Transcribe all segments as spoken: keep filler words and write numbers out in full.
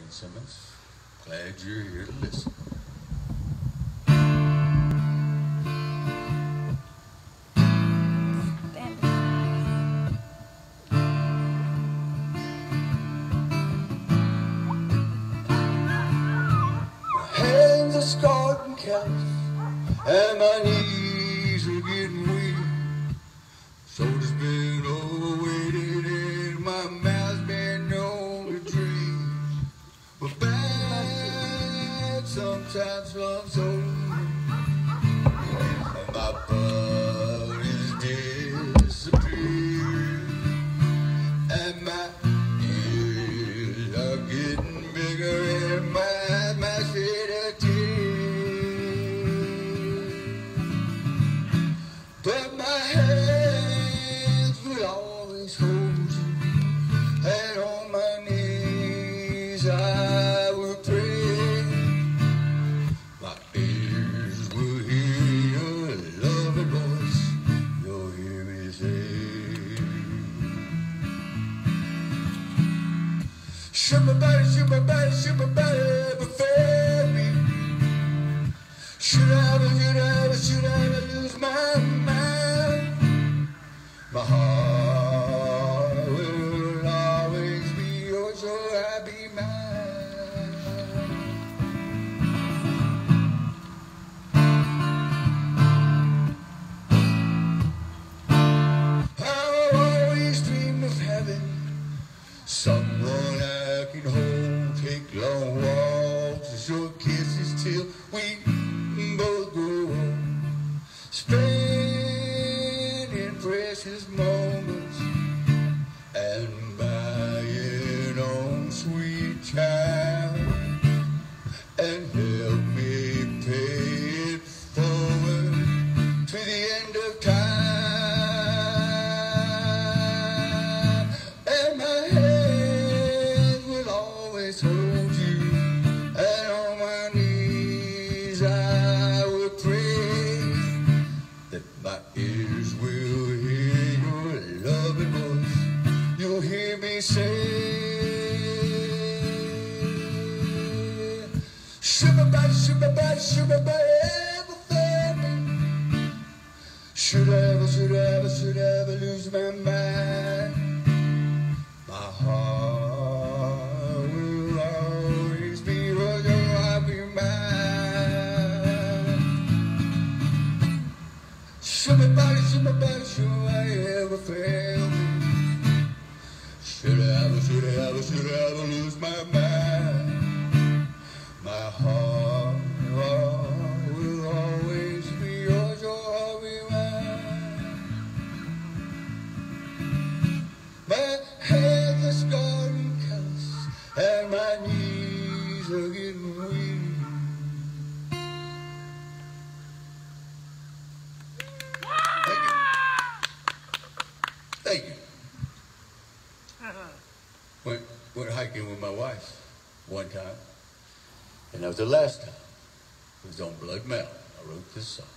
Simmons. Glad you're here to listen. My hands are scarred and calloused, and my knees are getting weak. Shoulders been overweighted, and my mouth's been known to dream. But back sometimes love's over, and my butt is disappearing, and my ears are getting bigger, and my eyes might shed a tear. But my hands will always hold you, and on my knees I will pray. My ears will hear your loving voice. You'll hear me say, should my body, should my body, should my body ever fail me? Should I ever, should I ever, should I ever lose my mind? My heart will always be yours, so I'll be mine. I always dream of having someone I can hold, take long walks and short kisses till we both grow old, spending precious moments and buying on sweet time, and help me pay it forward to the end of time. And my hands will always hold you, and on my knees I will pray that my ears will hear your loving voice. You'll hear me say, should my body, should my body, should my body ever fail me? Should I ever, should I ever, should I ever lose my mind? My heart will always be yours, oh, I'll be mine. Should my body, should my body, should I ever fail me? Should I ever, should I ever, should I ever lose my mind? My heart will always be yours, oh, I'll be mine. My hands are scarred and calloused, and my knees are getting weak. Thank you. Thank you. Went, went hiking with my wife one time, and that was the last time. It was on Blood Mountain. I wrote this song.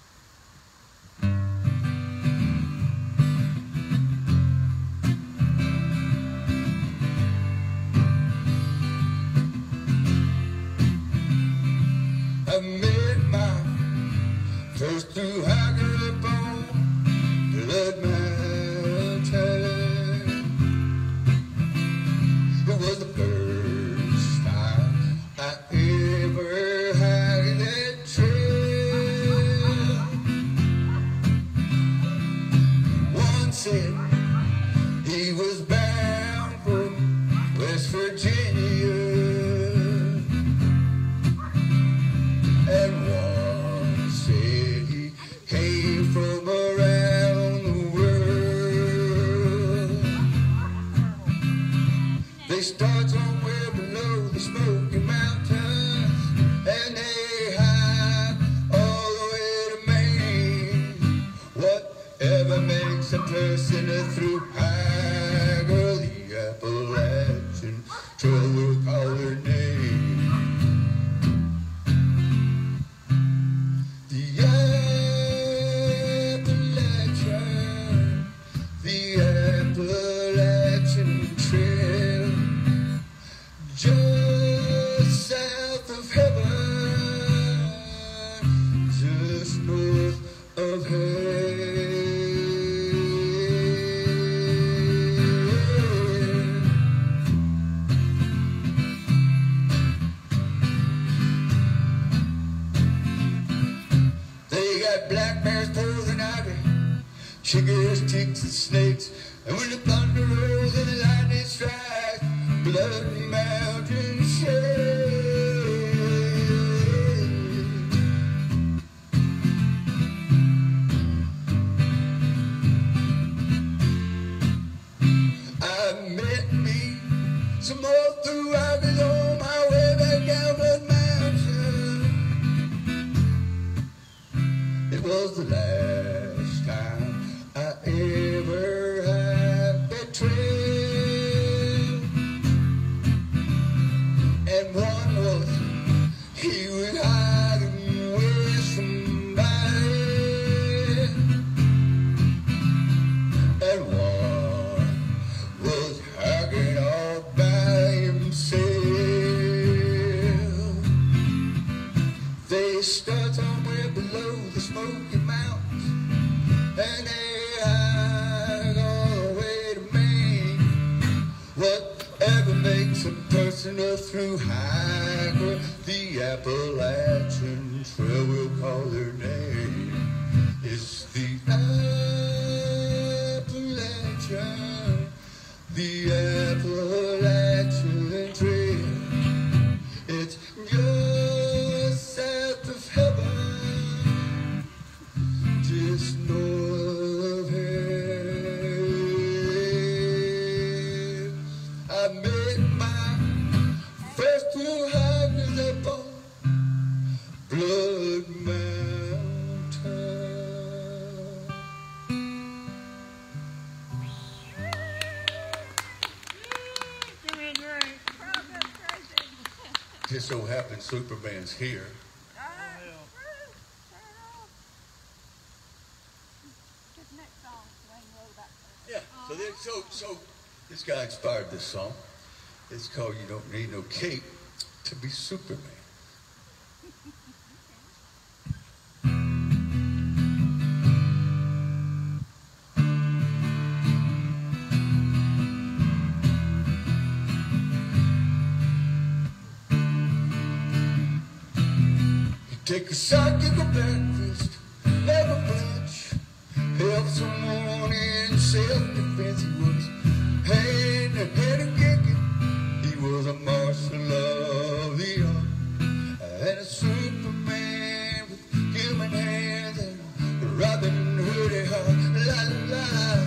I met my first through hiker up on Blood Mountain. It was the first time I ever hiked that trail. One said he was bound for West Virginia, and one said he came from around the world. They start somewhere below the Smoky Mountains, and they hike all the way to Maine. Whatever makes a person a through hiker, the Appalachian Trail will call their name. The Appalachian, the Appalachian Trail, just got black bears, poison ivy, chiggers, ticks, and snakes. And when the thunder rolls and the lightning strikes, bloody mountains shake. I met me some more through Ivy's on my way back down Blood Mountain. It was the last time I ever had that trail. And one was, he was hiding with somebody. And one was hanging all by himself. They stood somewhere below the Smoky Mountains, and they hike all the way to Maine. Whatever makes a person a through hiker, the Appalachian Trail will call their name. It's the Appalachian, the Appalachian Trail. It's just south of heaven, just north of hell. I met my first two hikers up on Blood Mountain. Doing great. Progress, Tracy. Just so happens Superman's here. All right. Woo. Turn it off. Get the next song. Wayne wrote about that. Yeah. So, there, so, so this guy inspired this song. It's called "You Don't Need No Cape to Be Superman." Take a shot, take a breakfast, never flinch. Help someone in self-defense. He was hand to hand and kicking. He was a marshal of the art and a Superman with human hands and a Robin Hoodie heart. La la la.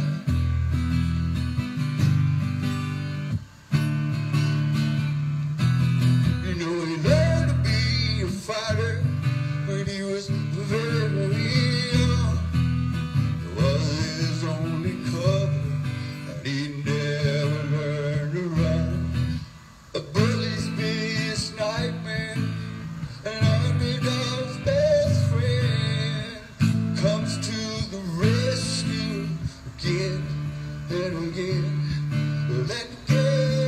You know he learned to be a fighter when he was very, very young. It was his only cover, and he never learned to run. A bully's biggest nightmare, an underdog's best friend, comes to the rescue again and again. Let go.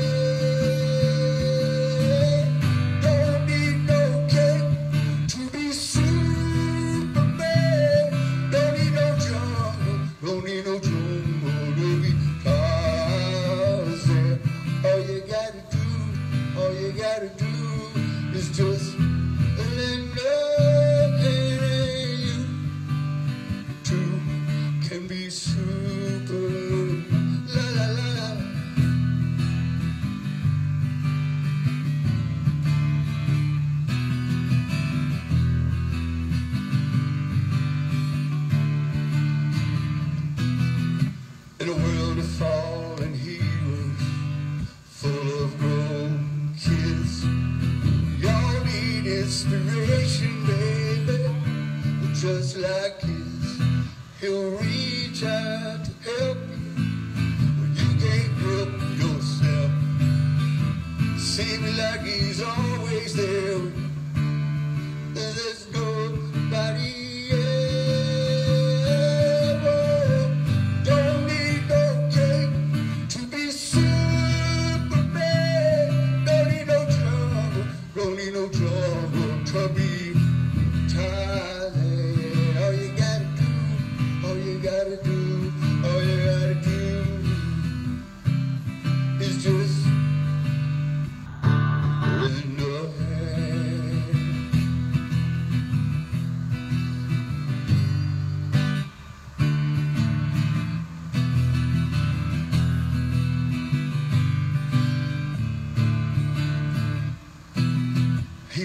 Don't need no cape to be Superman. Don't need no jungle, don't need no jungle to be Tarzan. All you gotta do, all you gotta do is just let love in you. Two can be super. La la la la. In a world of fallen heroes, full of grown kids, y'all need inspiration, baby. Just like his, he'll reach out to help you when you can't help yourself. Seems like he's always there. There's nobody else. Don't need no cape to be Superman. Don't need no trouble. Don't need no trouble to be Tarzan. All you gotta do, all you gotta do, all you gotta do is just lend a hand.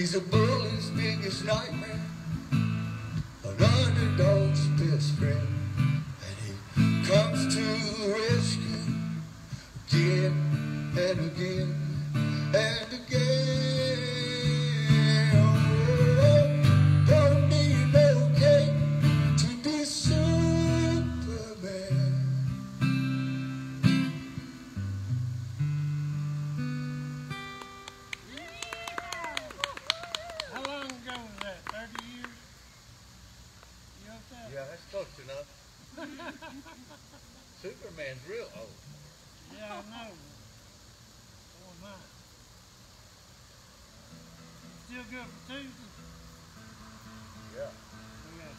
He's a bully's biggest nightmare, an underdog's best friend, and he comes to the rescue again and again and again. Oh, don't need no cape to be Superman. How long ago was that? thirty years? You okay? Yeah, that's close enough. Superman's real old. Yeah, I know. Oh, my. Still good for Tuesday? Yeah. Yeah.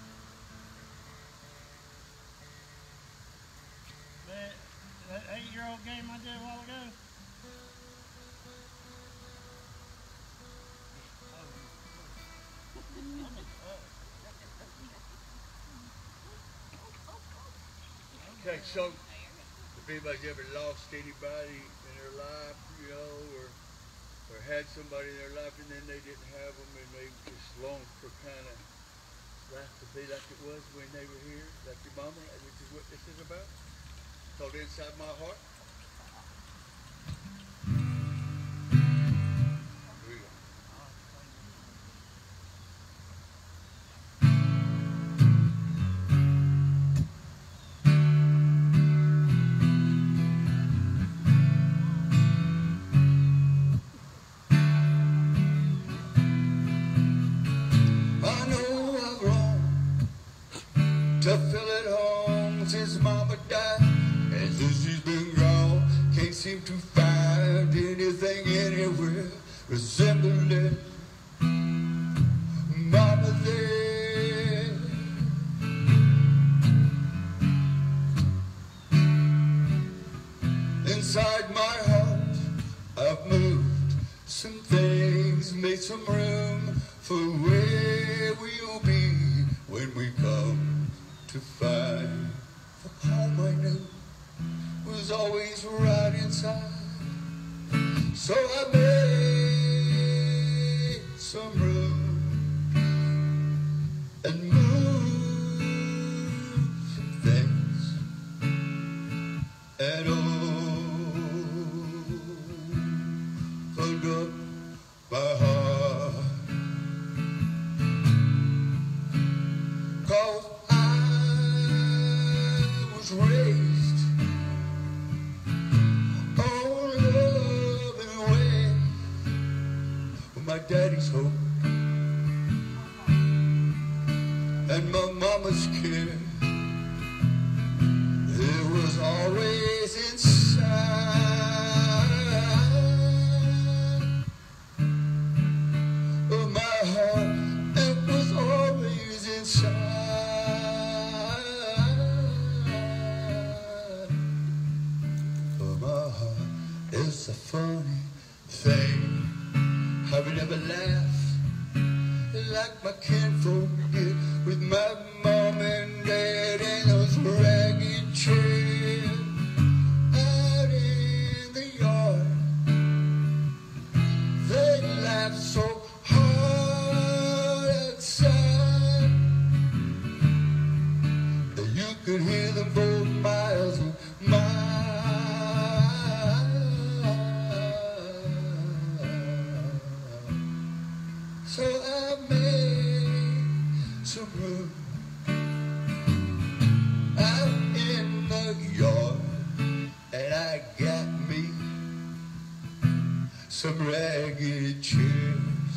That, that eight-year-old game I did a while ago? Okay, so if anybody's ever lost anybody in their life, you know, or or had somebody in their life and then they didn't have them and they just longed for kind of life to be like it was when they were here, like your mama, which is what this is about. It's called Inside My Heart. Here we go. To feel at home since Mama died, and since she's been gone, can't seem to find anything anywhere resembling Mama there. Inside my heart, I've moved some things, made some room for where we'll be when we come to find the home I knew was always right inside. So I made some room and moved some things and opened up my heart. 'Cause raised on love and way with my daddy's hope and my mama's care. It was always inside of my heart. It was always inside. It's a funny thing how we never laugh like my kinfolk did with my mom and dad in those ragged chairs out in the yard. They laughed so hard outside that you could hear them for miles and miles. So I made some room out in the yard, and I got me some ragged chairs,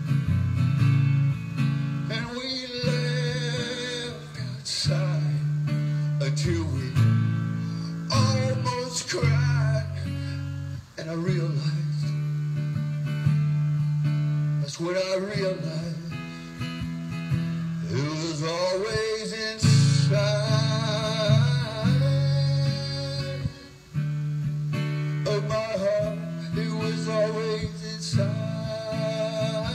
and we left outside until we almost cried, and I realized, that's when I realized it was always inside of my heart. It was always inside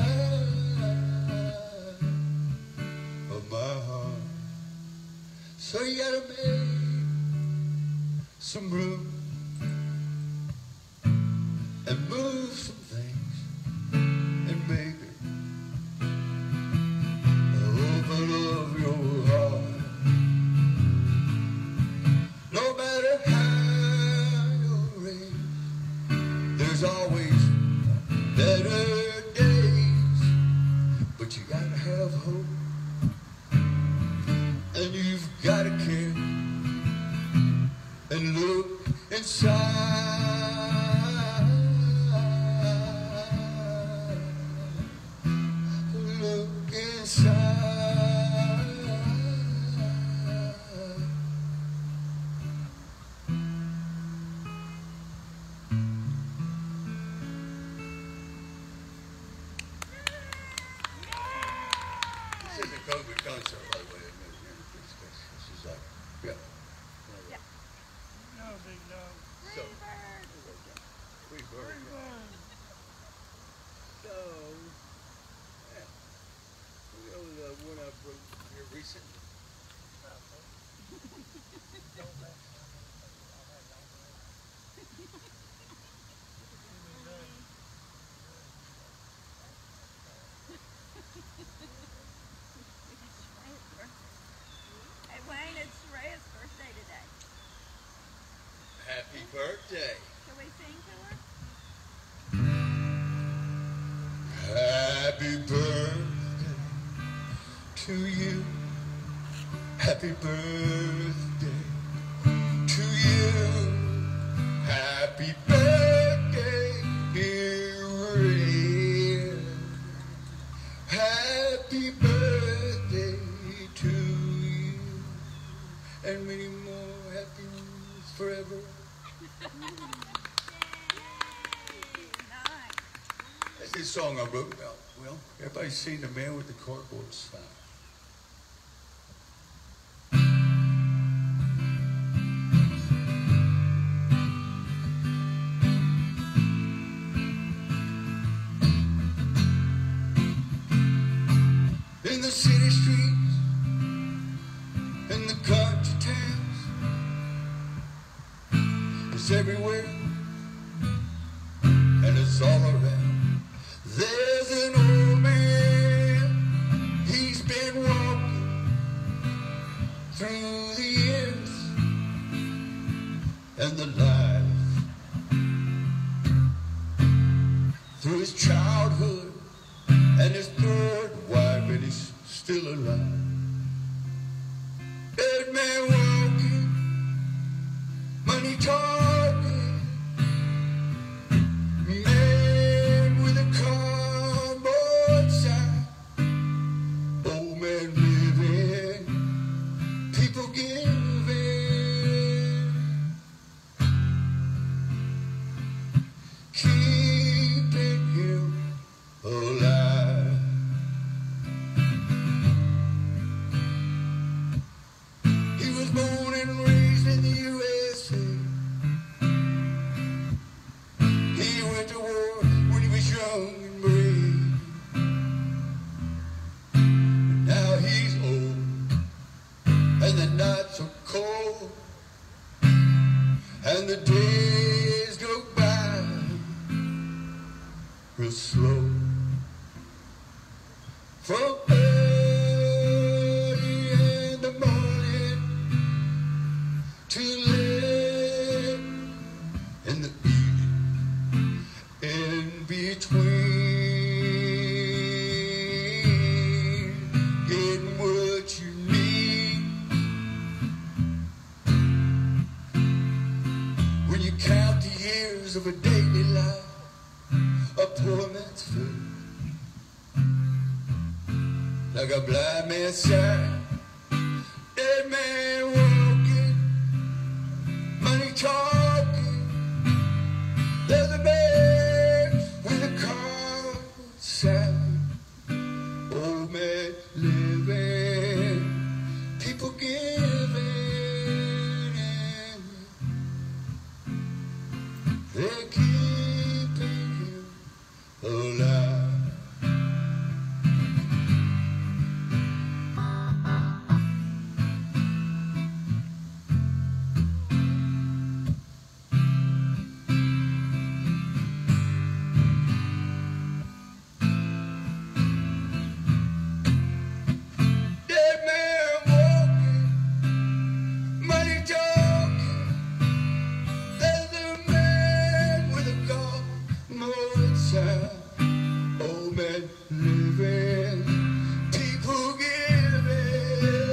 of my heart. So you gotta make some room and move some things and make better days, but you gotta have hope, and you've gotta care, and look inside. Look inside. This is a COVID concert, by the way. This is like, yeah. Yeah. No, big dog. So, Freebird. free bird. Pretty fun. So, yeah. You know the one I broke here recently. Hey Wayne, it's Shreya's birthday today. Happy birthday. Shall we sing to her? Happy birthday to you. Happy birthday to you. Happy birthday, dear Ray. Happy birthday to you. And many more happy ones forever. Nice. That's this song I wrote about. Well, everybody's seen the man with the cardboard sign. In the city streets, in the country towns, it's everywhere, and it's all around. There's an old man, he's been walking through the years and the life, through his childhood and his third wife, and he's still alive. Dead man walking, money talking, man with a cardboard sign, old man living, people giving, keeping him alive. He was born and raised in the U S A. He went to war when he was young and brave. And now he's old, and the nights are cold, and the days go by real slow. From early in the morning to late in the evening, in between, getting what you need. When you count the years of a daily life, a poor man's food, like a blind man's sight, dead man walking, money talking, there's a man with a cardboard sign, old man living, people giving, and they're keeping him alive. Dead man walking, money talking, there's a man with a cardboard sign, old men living, people giving,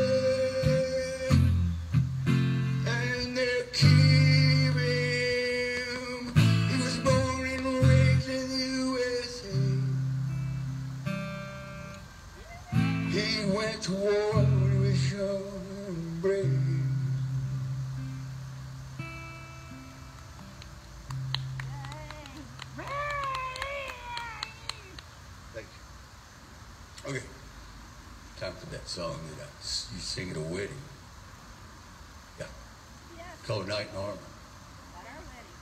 and they're keeping him. He was born and raised in the U S A. He went to war when he was young and brave. Thank you. Okay, time for that song that I, you sing at a wedding. Yeah, Yes, called Night in Armor. at our wedding.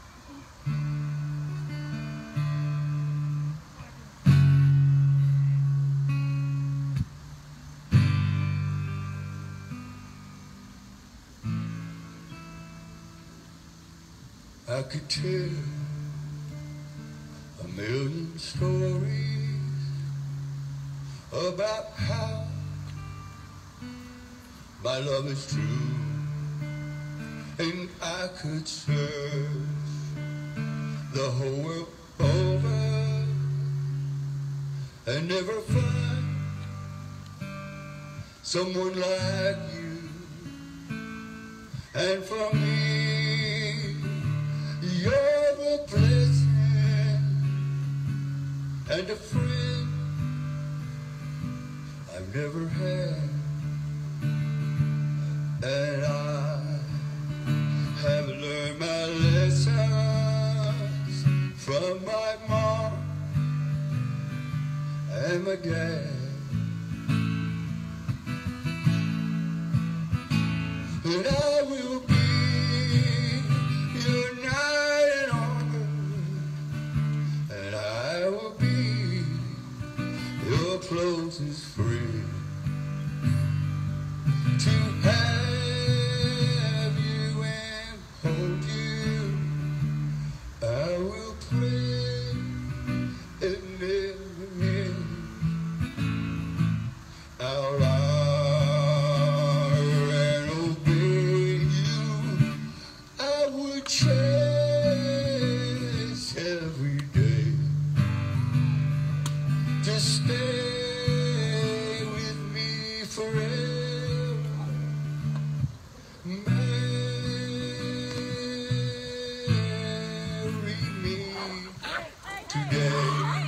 I could tell a million stories about how my love is true, and I could search the whole world over and never find someone like you. And for me, you're a blessing and a friend I've never had. And I have learned my lessons from my mom and my dad. And I will be your knight in armor, and I will be your closest friend. To have you and hold you, I will pray and never end. I'll honor and obey you. I would cherish every day. Just stay with me forever. Marry me today.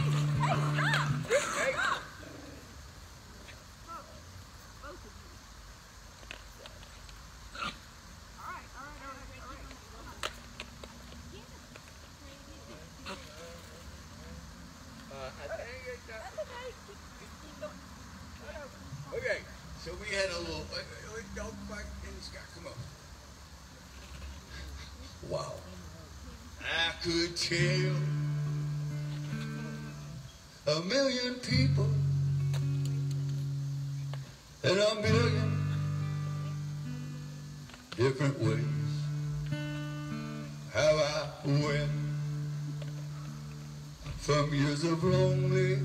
Okay, so we had a little. Uh, uh, don't quite in the sky. Come on. Wow. I could tell a million people in a million different ways how I went from years of lonely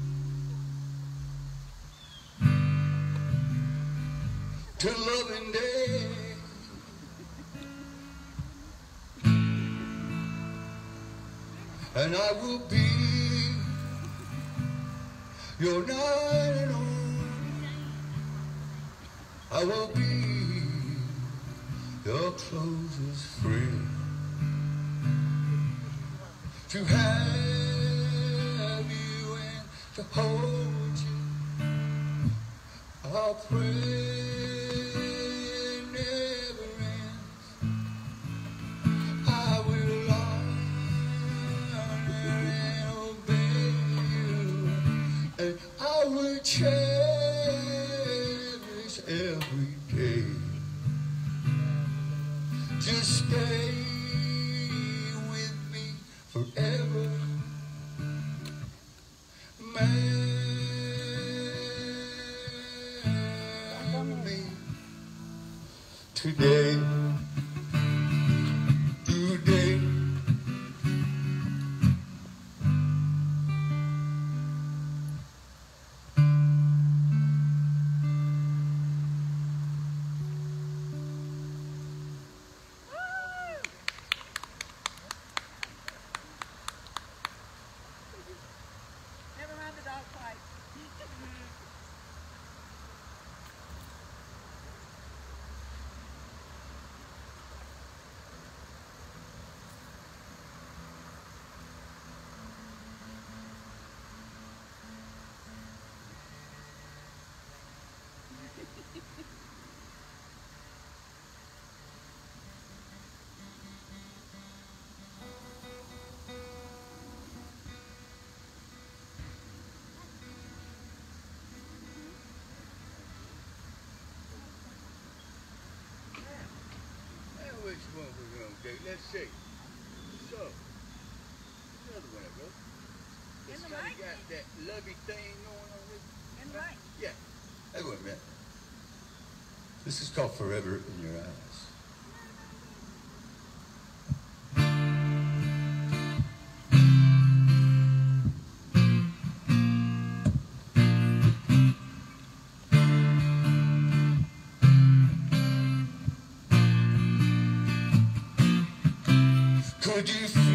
to loving day. And I will be your knight in armor. I will be your closest friend. To have you and to hold you, I'll pray never ends. I will honor and obey you, and I will cherish every day. Just stay with me forever. Marry me today. Today. which one we're going to date. Let's see. So, another one I wrote. It's In the kind mic? of got that lovey thing going on with it. In the mic. Yeah. Hey, wait a minute. This is called Forever in Your Eyes. Could you feel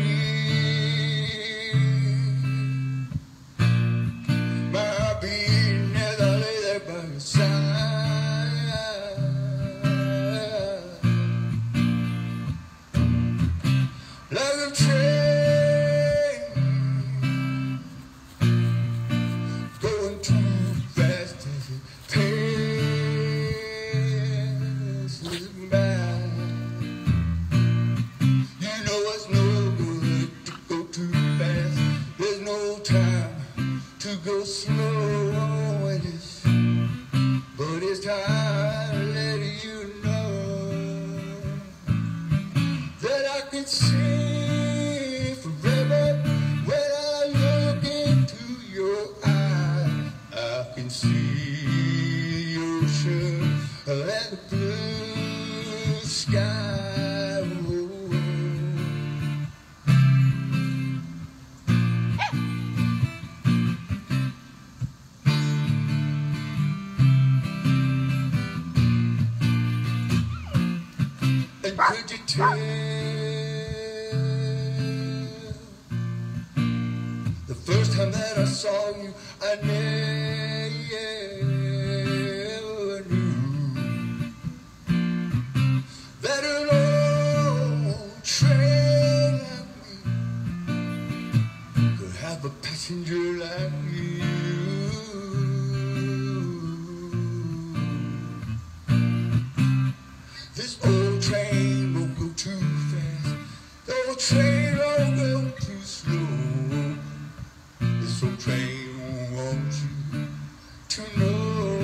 my heart beating as I lay there by your side? Like a train going too fast as it passes by. To go slow in this, but it's time to let you know that I can see forever when I look into your eyes. I can see the ocean and the blue sky. And could you tell the first time that I saw you, I never knew that an old train like me could have a passenger like you. This old train won't go too fast. The old train won't go too slow. This old train wants you to know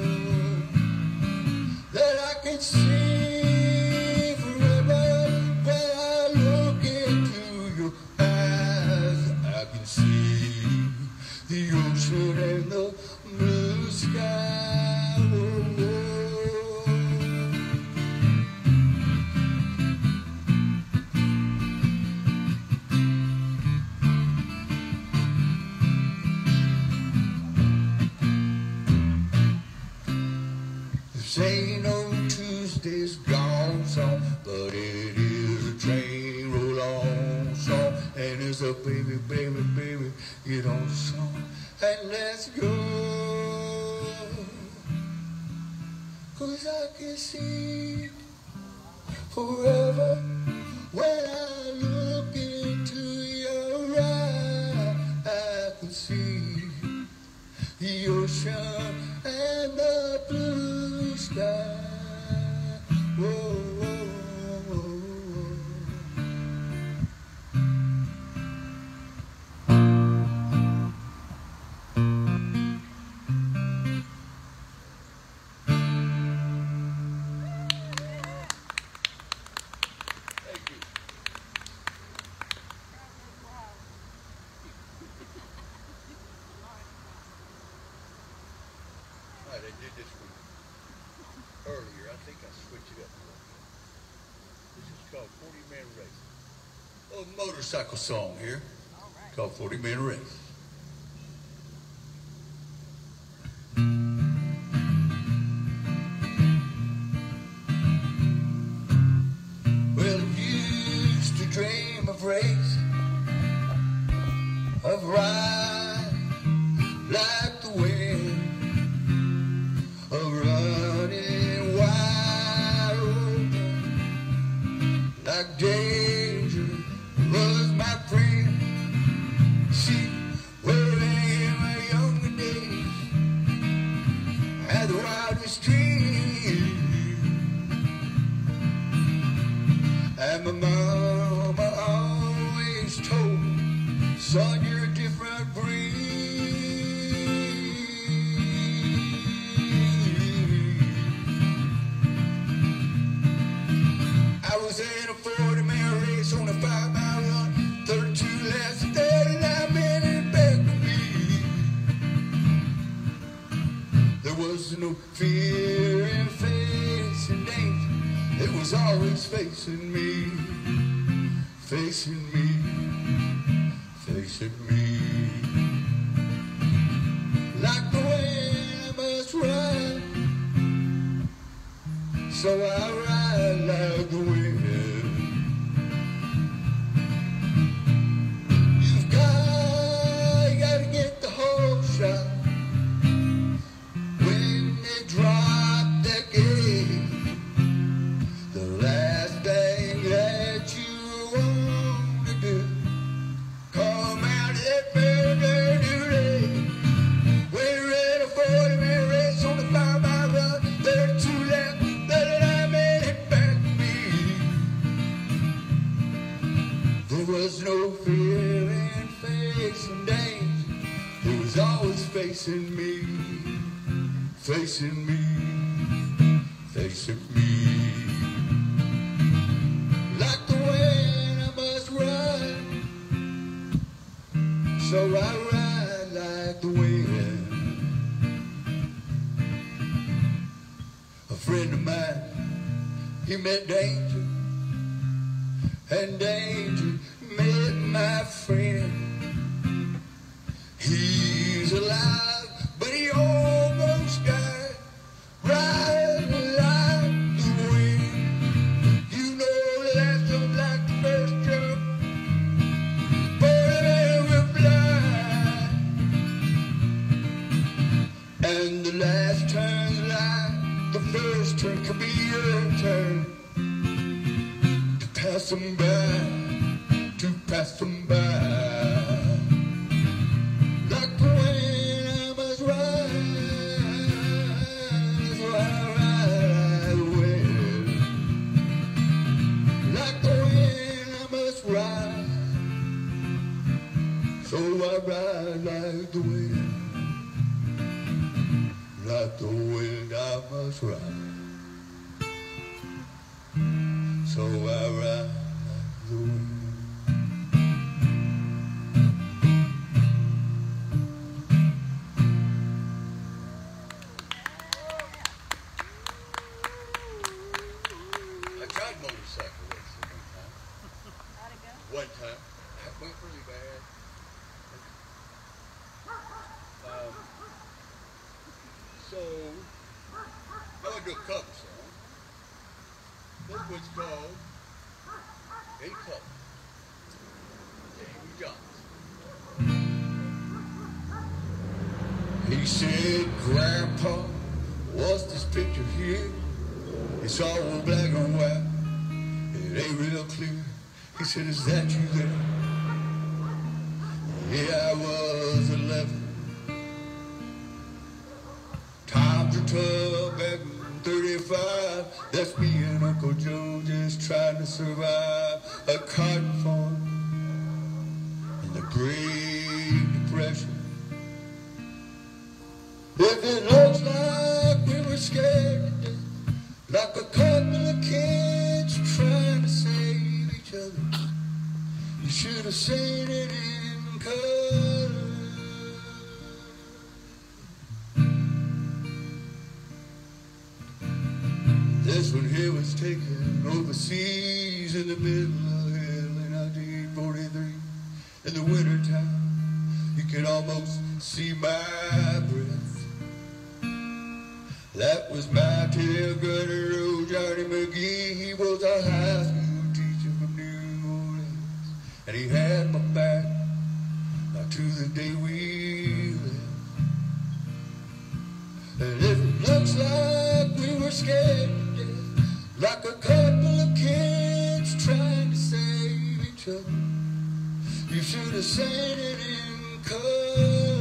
that I can see forever when I look into your eyes. I can see the ocean and the blue sky. Oh, oh. This ain't no Tuesday's gone song, but it is a train roll on song. And it's a baby, baby, baby, get on the song and let's go. 'Cause I can see forever when I look into your eyes. I can see the ocean and the blue sky. Whoa, whoa, whoa, whoa. Thank you. All right, I did this one earlier. I think I switched it up a little bit. This is called forty man Race. A little motorcycle song here called forty man Race. Well, I used to dream of race, of ride like the wind, of running wide open, like danger was my friend. See, well, in my younger days, I had the wildest dreams, and my mama always told me, son, you're a different breed. no fear in facing danger. It was always facing me, facing me, facing me. Like the wind I must ride, so I ride like the wind. You've got, you gotta get the whole shot. When they drop that gate, the last thing that you want to do, come out that very new day. We're ready for the minute race on the five mile run, thirty-two left, thirty-nine minute back to me. There was no fear in facing danger, it was always facing me, facing me, facing me. Like the wind I must ride, so I ride like the wind. A friend of mine, he met danger, and danger met my friend. He's alive, but he almost died, riding like the wind. You know the last jump like the first jump, but it will fly. And the last turn's like the first turn, could be your turn to pass them by, to pass them by. Like the wind I must ride, so I ride like the wind. Like the wind I must ride, so I ride like the wind. Like the wind I must ride, so I ride like the wind. I tried motorcycle racing one time. How'd it go? One time. That went really bad. Um, so, I would do a cover song. This was called In Color. Jamie Johnson. He said, Grandpa, what's this picture here? It's all black and white. It ain't real clear. He said, is that you there? Yeah, I was eleven. Times are tough back in thirty-five. That's me and Uncle Joe just trying to survive a cotton farm in the Great Depression. If it looks like we were scared to death, like a couple of kids trying to save each other, you should have seen it in color. This one here was taken overseas in the middle of hell in nineteen forty-three. In the wintertime, you can almost see my breath. That was my tail gunner, old Johnny McGee. He was a high school teacher from New Orleans, and he had my back uh, to the day we left. And if it looks like we were scared to death, like a couple of kids trying to save each other, you should have seen it in color.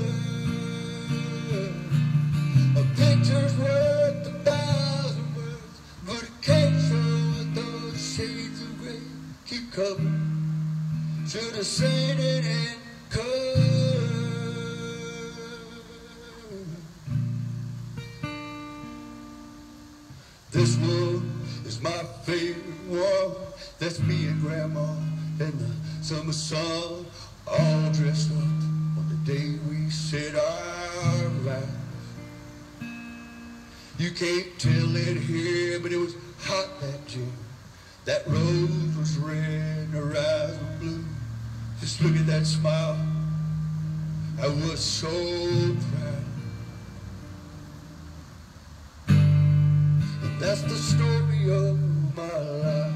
A picture's worth a thousand words, but it can't show what those shades of gray keep covering. Should have seen it in color. This one is my favorite one. That's me and Grandma in the summer sun, all dressed up on the day we said our ride. can't tell it here, but it was hot that June. That rose was red and her eyes were blue. Just look at that smile. I was so proud. And that's the story of my life.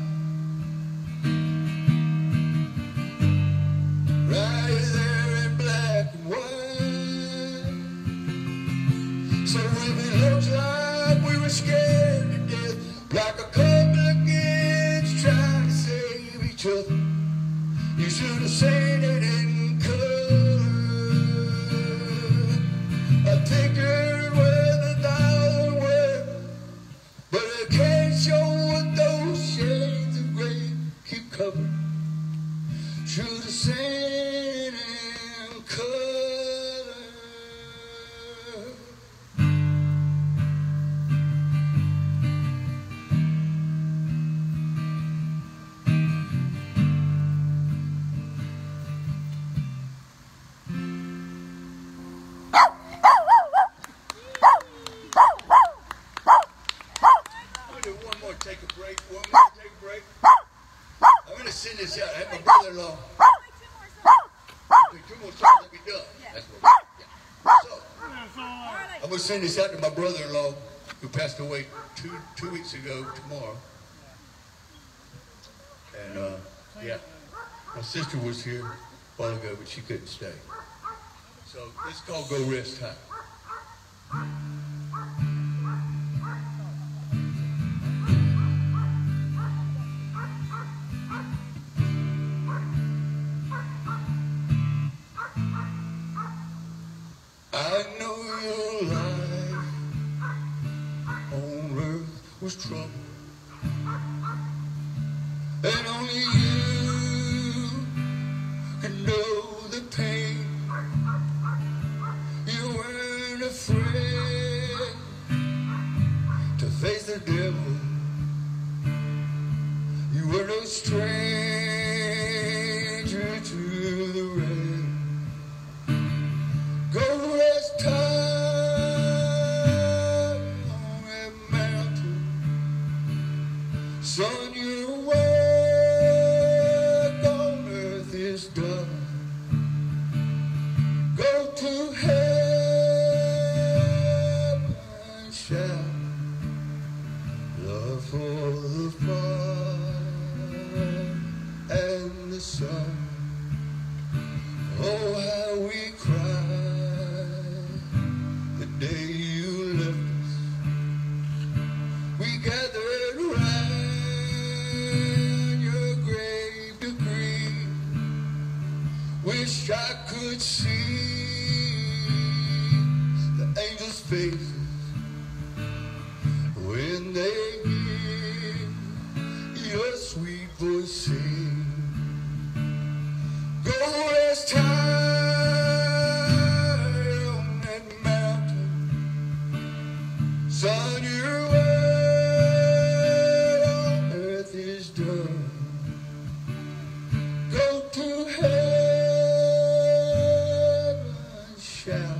Right there in black and white. So if it looks like we were scared to death, like a couple of kids trying to save each other, you should have seen it in color. A picture with a thousand words, but it can't show what those shades of gray keep covering. Should have seen it in color. I'm gonna do one more, take a break. One more, take a break. I'm gonna send this out. I have my brother-in-law. Two more songs, let me done. That's what we yeah. So, I'm gonna send this out to my brother-in-law who passed away two two weeks ago tomorrow. And uh, yeah, my sister was here a while ago, but she couldn't stay. So this is called Go Rest Time. I know your life on earth was trouble, and only you can know the pain. You weren't afraid to face the devil. You were no stranger to the rain. Go rest time on that mountain. Son, your work on earth is done. Go to heaven and shout love for the Father and the Son. Oh, how we cried the day you left us. We gathered around your grave to grieve. Wish I could see the angels' faces when they hear your sweet voice sing. Go rest high on that mountain. Son, your work on earth is done. Go to heaven and shout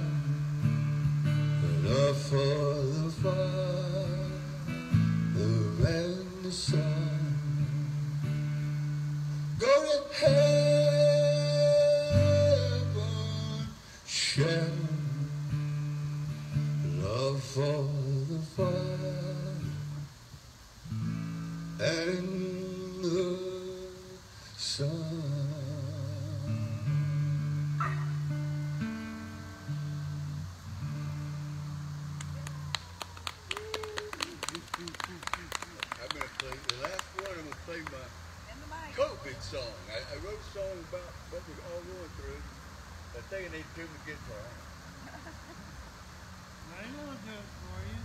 love for the Father and the Son. Go to heaven, shout love for the Father and the Son. I'm gonna play the last one. I'm gonna play my COVID song. I, I wrote a song about what we're all going through. I think I need to tune the guitar. I ain't gonna do it for you.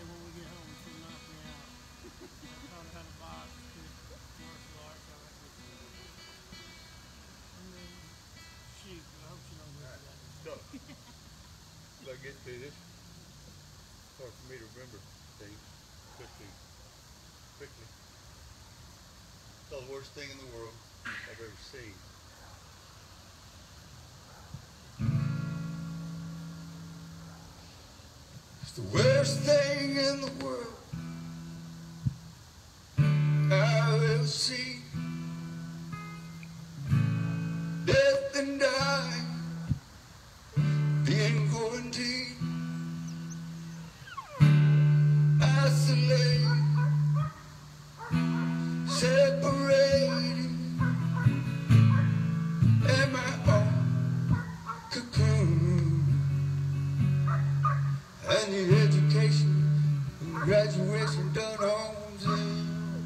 Martial arts. get through this. It's hard for me to remember things quickly. Quickly. It's the worst thing in the world I've ever seen. It's the worst thing in the world I've ever seen. Death and dying, being quarantined, isolated, separated, in my own cocoon. And the education and graduation done on Zoom.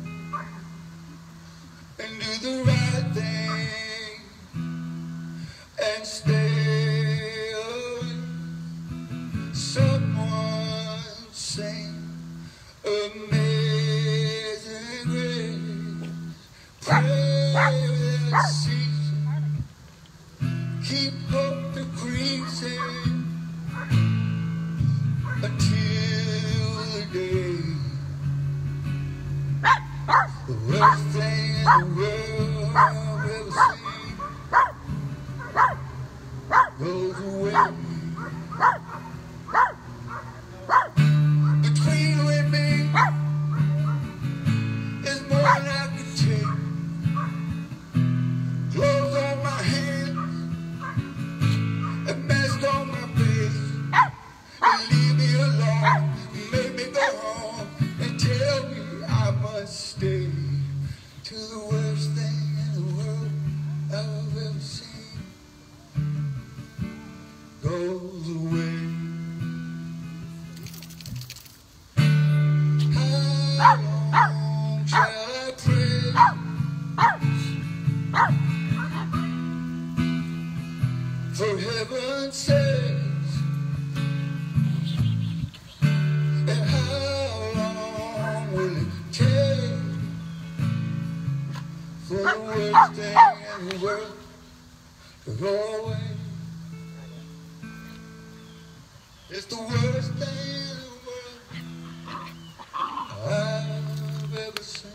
And do the right thing and stay away. Someone sing Amazing Grace. Pray without ceasing. Keep hope decreasing until the day the worst thing in the world I've ever seen goes away. Between you and me is more than I can take. Clothes on my hands and mask on my face. And leave me alone, make me go home and tell me I must stay till the worst thing in the world I've ever seen goes away. How long shall I pray for heaven's sakes? And how long will it take for the worst thing in the world to go away? It's the worst thing in the world I've ever seen.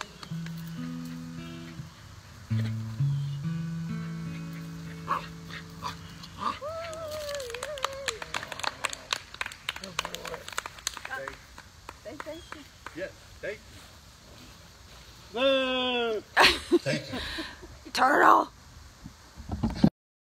Say thank you. Yes, thank you. Boo! Thank you. Turtle.